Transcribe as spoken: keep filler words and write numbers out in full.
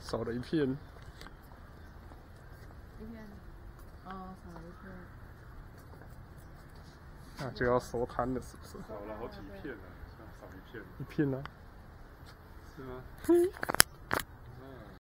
少了一片。 一片，哦，少了一片。 那就要收摊了，是不是？ 少了好几片了，少一片。 一片呢？ 是吗？ 嘿。